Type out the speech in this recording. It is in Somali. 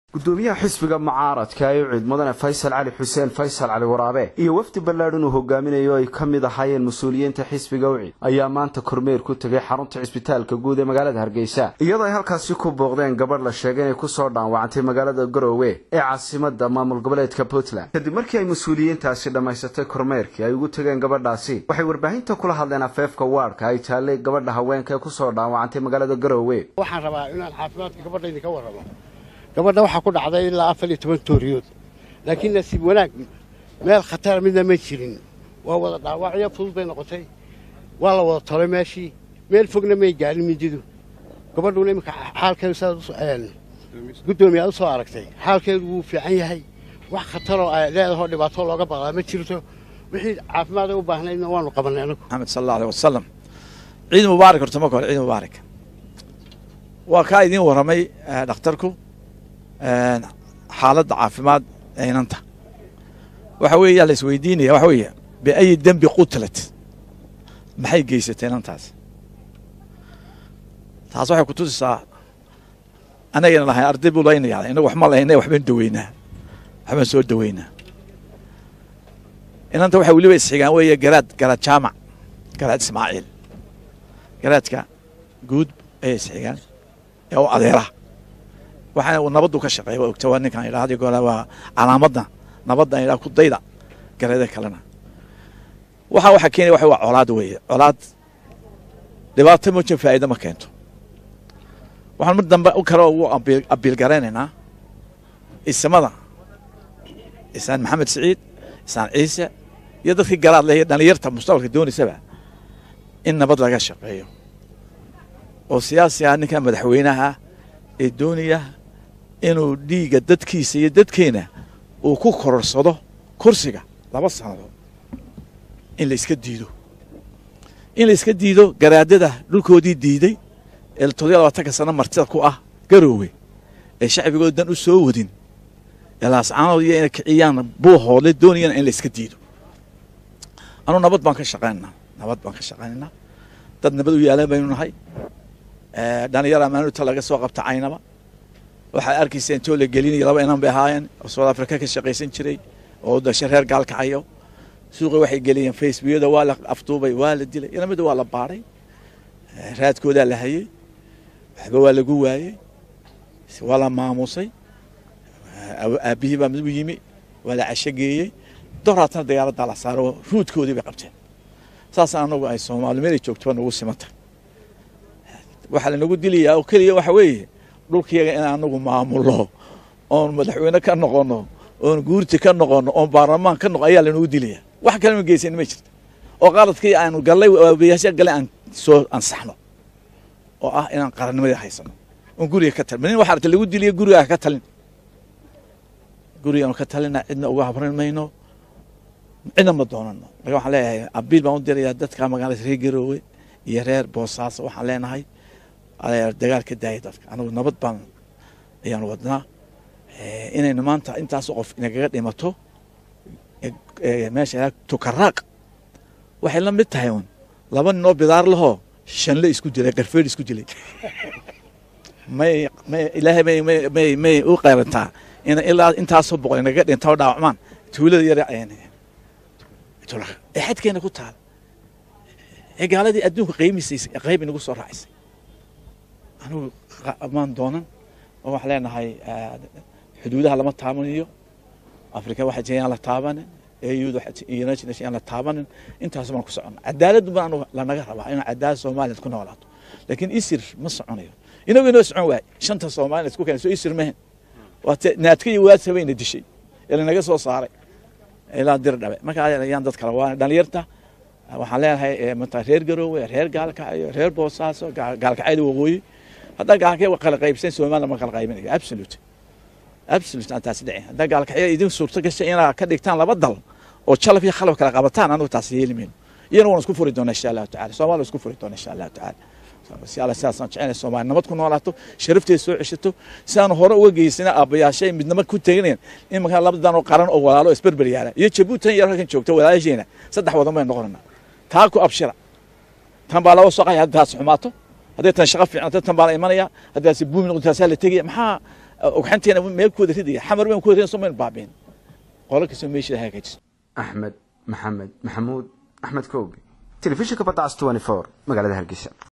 gudoomiyaha xisbiga mucaaradka ee cid mudane Faysal Cali Xuseen Faysal Cali Waraabe iyo wafdi ballaadhan uu hogaaminayo ay kamid ahaayeen mas'uuliyiinta xisbiga UCID ayaa maanta kormeer ku tagay xarunta isbitaalka guud ee magaalada Hargeysa iyadoo ay halkaasi ku booqdeen gabadh la sheegay inay ku soo dhaawacantay magaalada Garowe ee caasimadda maamul goboleedka Puntland kadib markii ay mas'uuliyiintaasi dhamaysatay kormeerkii ay ugu tageen gabadhaasi waxay warbaahinta kula hadleen afeefka waarka ay taalay gabadha haweenka ee ku soo dhaawacantay magaalada Garowe waxaan rabaa inaan caafimaadka gabadhayda ka warramo gabadha waxa ku dhacday ilaa 14 tooriyood laakiin nasiib wanaag meel khatar midna ma jirin waa wada dhaawacyo fudud bay noqotay waa la wada tolay meeshii meel fogna may gaarin mididu gabadhuna imika xaalkeedu gudoomiyaha soo aragtay xaalkeedu wuu fiican yahay wax khatar oo ay leedahay dhibaato looga baqaa ma jirto wixii caafimaad u baahnaydna waanu qabanay anagu Maxamed sallallahu alayhi wasallam ciid mubaarak horta ma kor ciid mubaarak waa ka idin waramay dhakhtarku xaaladda caafimaad aynanta waxa weeye la isweydiinaya waxa weeye biay dambi qutlat maxay geysatay inantaas taas waxay ku tusisaa anagana lahayn arday buu leeyahay inagu wax ma leeyahay waxbaan daweynaa waxbaan soo daweynaa inanta waxa waliba isxigaan weeye garaad jaamac garaad Ismaaciil garaadka guud ay isxigaan oo adeera waxaan uu nabadu ka shaqeeyo ogtaa ninkan ilaahay go'aa waa calaamadda nabadda ilaa ku dayda gareeda kalena waxa keenay waxa waa colaad weeye colaad dhibaato ma jin faa'iido ma keento waxaan mid dambe u karo uu abiil gareenayna ismada isaan Maxamed Saciid isaan Ciise iyo dadkii garaad leh dhalinyarta mustaqbalka doonaysaba in nabad laga shaqeeyo oo siyaasi ah ninka madaxweynaha ee doonaya inuu dhiiga dadkiisa iyo dadkeena uu ku kororsado kursiga 2 sanadood in la iska diido garaadada dhulkoodii diiday ee 20 sano martida ku ah Garowe ee shacbigoodan u soo wadin ilaas aanood iyo inay kiciyaan boohoole doonayaan in la iska diido anu nabad baan ka shaqeynaa dad nabad u yaalan baynu nahay dhalinyaro amaanada laga soo qabta aynaba waxa arkiisay inta la gelinayo laba inaan bay ahaayeen South Africa ka shaqeysan jiray oo dasha reer gaalkacayo suuqa waxay geliyeen Facebook-da waa la afduubay waa la dilay inamada waa la baaray raadkooda la hayay waxba waa lagu waayay waa la maamusay abihi baa mid u yimi waa la cashageeyay doraatna dagaalada la saaro ruudkoodii bay qabteen saas anagu ay Soomaaliyeed joogto nagu simata waxa la nagu dilayaa oo kaliya waxa weeye dhulkiyaga in aanagu maamulo oo madaxweyne ka noqono oo guurti ka noqono oo baarlamaan ka noqo ayaa la nagu dilayaa wax kale ma geysan ma jirto oo qaladkii aanu galay waabiyaasha galay aan soo ansaxno oo ah inaan qarannimada haysano oo guriga ka talin waxa arta lagu dilay guriga ka talina cidna uga habran mayno cidna ma doonano waxaan leeyahay abiil baan u dirayaa dadka magaalada reer Garowe iyo reer Boosaaso waxaan leenahay dagaalka daayay dadka anagu nabad baan ayaan wadnaa inaynu maanta intaas qof inaga dhimato meesha tukaraaq waxay la mid tahay laba nin oo bidaar laho shanle isku dilay qarfeed isku dilay may ilaahay may u qeyranta in ilaa intaas oo boqol inaga dhinto dhaawacmaan tuulada yar ayaan xadkeena ku taal gaaladii adduunka qiimihiisa qayb inagu soo raacisay anu amaan doonan oo wax leenahay xuduudaha lama taabanayo Afrika waxa jeeyaan la taabanin EU United Nations la taabanin intaas ma ku socon cadaalad baan la naga rabaa in cadaalad Soomaaliyeed ku noolaato laakiin isir ma soconayo inoo socon waay shanta Soomaaliyeed ku keenayso isir ma waata naadkii waad sameeyay dishay ilaa naga soo saaray ilaa dir dhabe marka ayaan dad kala waa dhalinyarta waxaan leeyahay manta reer Garowe reer Gaalkacyo reer Boosaaso Gaalkacyo waqooyi hadda Gaalkacyo kala qaybsan Soomaaliya ma kala qaybinayo absolute taas dhacay hadda Gaalkacyo idin suurto gashay inaad ka dhigtaan laba dal oo jalaf iyo khalaf kala qabataan anu taas yeelimin iyana waan isku furi doonaa insha Allah ta'ala Soomaaliya isku furi doonaa insha Allah ta'ala si ala saasan jecel Soomaaliya nabad ku noolaato sharafteeda soo ceshato si aan hore uga geysana aabayaashay midnimo ku taagnayn in marka labadan oo qaran oo walaalo isbarbar yaala iyo Djibouti yar halkan joogto walaasheena saddex wadan bay noqonaa taa ku abshira tan baa laga soo qaaday taas xumaato haddii tan shaqo fiican tan baa la imanaya haddii si buumi noqoto taas la tagay maxaa ogxanteena meel ku wada ridaya xamar weyn ku wada Soomaaliya baabeen qolka sameeyay hagaajis Axmed Maxamed Maxamuud Axmed Koobi telefishinka badda 24 magaalada Hargeysa